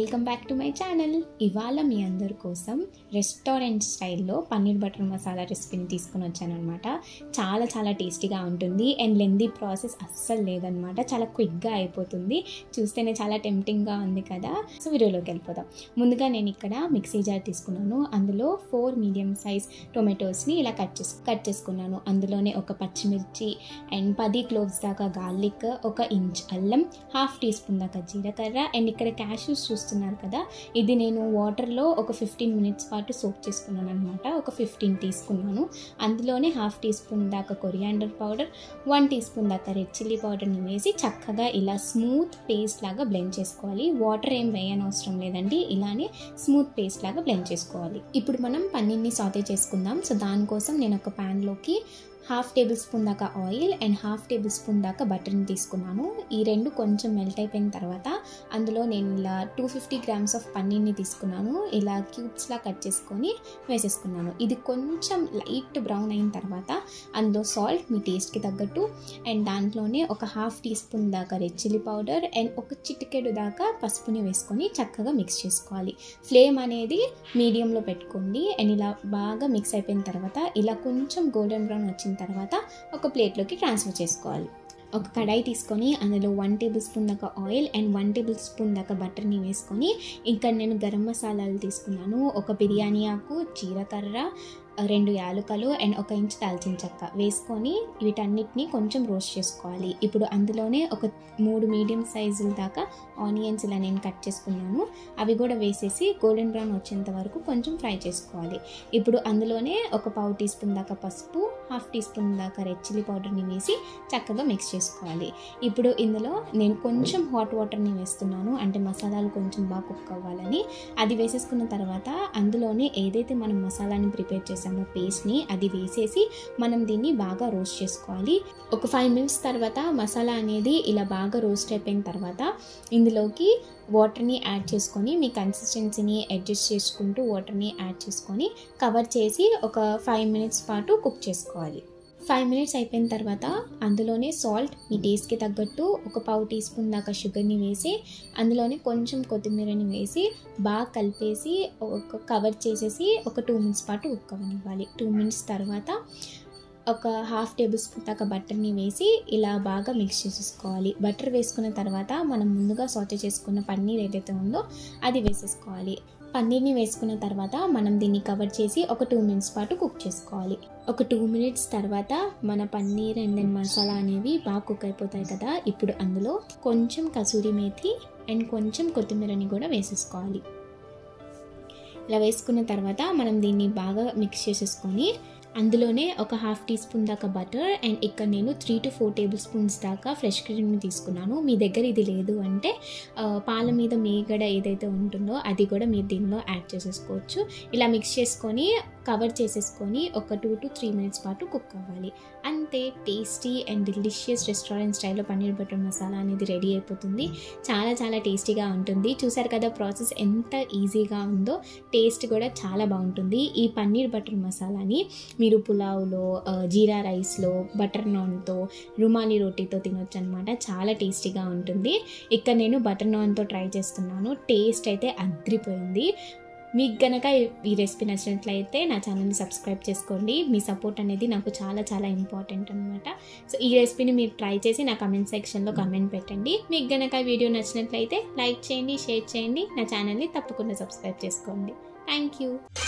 Welcome back to my channel. ఇవాళ మీ అందరి కోసం రెస్టారెంట్ స్టైల్లో పన్నీర్ బటర్ మసాలా రెసిపీని తీసుకుని వచ్చాను అనమాట. చాలా చాలా టేస్టీగా ఉంటుంది అండ్ లెందీ ప్రాసెస్ అస్సలు లేదనమాట. చాలా క్విక్గా అయిపోతుంది. చూస్తేనే చాలా టెంప్టింగ్గా ఉంది కదా. సో వీడియోలోకి వెళ్ళిపోదాం. ముందుగా నేను ఇక్కడ మిక్సీ జార్ తీసుకున్నాను. అందులో 4 మీడియం సైజ్ టొమాటోస్ని ఇలా కట్ చేసుకున్నాను. అందులోనే ఒక పచ్చిమిర్చి అండ్ 10 క్లోవ్స్ దాకా గార్లిక్, 1 ఇంచ్ అల్లం, ½ టీ స్పూన్ దాకా జీలకర్ర అండ్ ఇక్కడ క్యాష్యూస్ చూస్తున్నారు కదా, ఇది నేను వాటర్లో ఒక 15 మినిట్స్ పాటు సోక్ చేసుకున్నాను అనమాట. ఒక 15 తీసుకున్నాను. అందులోనే ½ టీ స్పూన్ దాకా కొరియాండర్ పౌడర్, 1 టీ స్పూన్ దాకా రెడ్ చిల్లీ పౌడర్ని వేసి చక్కగా ఇలా స్మూత్ పేస్ట్ లాగా బ్లెండ్ చేసుకోవాలి. వాటర్ ఏం వేయనవసరం లేదండి, ఇలానే స్మూత్ పేస్ట్ లాగా బ్లెండ్ చేసుకోవాలి. ఇప్పుడు మనం పన్నీర్ని సాటే చేసుకుందాం. సో దానికోసం నేను ఒక ప్యాన్లోకి ½ టేబుల్ స్పూన్ దాకా ఆయిల్ అండ్ ½ టేబుల్ స్పూన్ దాకా బటర్ని తీసుకున్నాను. ఈ రెండు కొంచెం మెల్ట్ అయిపోయిన తర్వాత అందులో నేను ఇలా 250 గ్రామ్స్ ఆఫ్ పన్నీర్ని తీసుకున్నాను. ఇలా క్యూబ్స్లా కట్ చేసుకొని వేసేసుకున్నాను. ఇది కొంచెం లైట్ బ్రౌన్ అయిన తర్వాత అందులో సాల్ట్ మీ టేస్ట్కి తగ్గట్టు అండ్ దాంట్లోనే ఒక ½ టీ స్పూన్ దాకా రెడ్ చిల్లీ పౌడర్ అండ్ ఒక చిటికెడు దాకా పసుపుని వేసుకొని చక్కగా మిక్స్ చేసుకోవాలి. ఫ్లేమ్ అనేది మీడియంలో పెట్టుకోండి అండ్ ఇలా బాగా మిక్స్ అయిపోయిన తర్వాత ఇలా కొంచెం గోల్డెన్ బ్రౌన్ వచ్చిన తర్వాత ఒక ప్లేట్లోకి ట్రాన్స్ఫర్ చేసుకోవాలి. ఒక కడాయి తీసుకొని అందులో 1 టేబుల్ స్పూన్ దాకా ఆయిల్ అండ్ 1 టేబుల్ స్పూన్ దాకా బటర్ని వేసుకొని ఇక్కడ నేను గరం మసాలాలు తీసుకున్నాను. ఒక బిర్యానీ ఆకు, జీలకర్ర, 2 యాలకులు అండ్ 1 ఇంచ్ దాల్చిన చెక్క వేసుకొని వీటన్నిటిని కొంచెం రోస్ట్ చేసుకోవాలి. ఇప్పుడు అందులోనే ఒక 3 మీడియం సైజుల దాకా ఆనియన్స్ ఇలా నేను కట్ చేసుకున్నాను. అవి కూడా వేసేసి గోల్డెన్ బ్రౌన్ వచ్చేంత వరకు కొంచెం ఫ్రై చేసుకోవాలి. ఇప్పుడు అందులోనే ఒక ½ టీ స్పూన్ దాకా పసుపు, ½ టీ స్పూన్ దాకా రెడ్ చిల్లీ పౌడర్ని వేసి చక్కగా మిక్స్ చేసుకోవాలి. ఇప్పుడు ఇందులో నేను కొంచెం హాట్ వాటర్ని వేస్తున్నాను, అంటే మసాలాలు కొంచెం బాగా కుక్ అవ్వాలని. అది వేసేసుకున్న తర్వాత అందులోనే ఏదైతే మనం మసాలాని ప్రిపేర్ చేసామో పేస్ట్ని అది వేసేసి మనం దీన్ని బాగా రోస్ట్ చేసుకోవాలి. ఒక 5 మినిట్స్ తర్వాత మసాలా అనేది ఇలా బాగా రోస్ట్ అయిపోయిన తర్వాత ఇందులోకి వాటర్ని యాడ్ చేసుకొని మీ కన్సిస్టెన్సీని అడ్జస్ట్ చేసుకుంటూ వాటర్ని యాడ్ చేసుకొని కవర్ చేసి ఒక 5 మినిట్స్ పాటు కుక్ చేసుకోవాలి. 5 మినిట్స్ అయిపోయిన తర్వాత అందులోనే సాల్ట్ మీ టేస్ట్కి తగ్గట్టు ఒక ½ టీ స్పూన్ దాకా షుగర్ని వేసి అందులోనే కొంచెం కొత్తిమీరని వేసి బాగా కలిపేసి ఒక కవర్ చేసేసి ఒక 2 మినిట్స్ పాటు కుక్ అవ్వనివ్వాలి. 2 మినిట్స్ తర్వాత ఒక ½ టేబుల్ స్పూన్ దాకా బటర్ని వేసి ఇలా బాగా మిక్స్ చేసేసుకోవాలి. బటర్ వేసుకున్న తర్వాత మనం ముందుగా సాటే చేసుకున్న పన్నీర్ ఏదైతే ఉందో అది వేసేసుకోవాలి. పన్నీర్ని వేసుకున్న తర్వాత మనం దీన్ని కవర్ చేసి ఒక 2 మినిట్స్ పాటు కుక్ చేసుకోవాలి. ఒక 2 మినిట్స్ తర్వాత మన పన్నీర్ అండ్ దెన్ మసాలా అనేవి బాగా కుక్ అయిపోతాయి కదా. ఇప్పుడు అందులో కొంచెం కసూరి మేథి అండ్ కొంచెం కొత్తిమీరని కూడా వేసేసుకోవాలి. ఇలా వేసుకున్న తర్వాత మనం దీన్ని బాగా మిక్స్ చేసేసుకొని అందులోనే ఒక ½ టీ స్పూన్ దాకా బటర్ అండ్ ఇక్కడ నేను 3 to 4 టేబుల్ స్పూన్స్ దాకా ఫ్రెష్ క్రీమ్ని తీసుకున్నాను. మీ దగ్గర ఇది లేదు అంటే పాల మీద మీగడ ఏదైతే ఉంటుందో అది కూడా మీరు దీనిలో యాడ్ చేసేసుకోవచ్చు. ఇలా మిక్స్ చేసుకొని కవర్ చేసేసుకొని ఒక 2 to 3 మినిట్స్ పాటు కుక్ అవ్వాలి. అంతే, టేస్టీ అండ్ డెలిషియస్ రెస్టారెంట్ స్టైల్లో పన్నీర్ బటర్ మసాలా అనేది రెడీ అయిపోతుంది. చాలా చాలా టేస్టీగా ఉంటుంది. చూసారు కదా ప్రాసెస్ ఎంత ఈజీగా ఉందో, టేస్ట్ కూడా చాలా బాగుంటుంది. ఈ పన్నీర్ బటర్ మసాలాని మీరు పులావ్లో, జీరా రైస్లో, బటర్ నాన్తో, రుమాలి రోటీతో తినొచ్చు అనమాట. చాలా టేస్టీగా ఉంటుంది. ఇక్కడ నేను బటర్ నాన్తో ట్రై చేస్తున్నాను. టేస్ట్ అయితే అద్రిపోయింది. మీకు గనక ఈ రెసిపీ నచ్చినట్లయితే నా ఛానల్ని సబ్స్క్రైబ్ చేసుకోండి. మీ సపోర్ట్ అనేది నాకు చాలా చాలా ఇంపార్టెంట్ అనమాట. సో ఈ రెసిపీని మీరు ట్రై చేసి నా కమెంట్ సెక్షన్లో కమెంట్ పెట్టండి. మీకు గనక వీడియో నచ్చినట్లయితే లైక్ చేయండి, షేర్ చేయండి. నా ఛానల్ని తప్పకుండా సబ్స్క్రైబ్ చేసుకోండి. Thank you.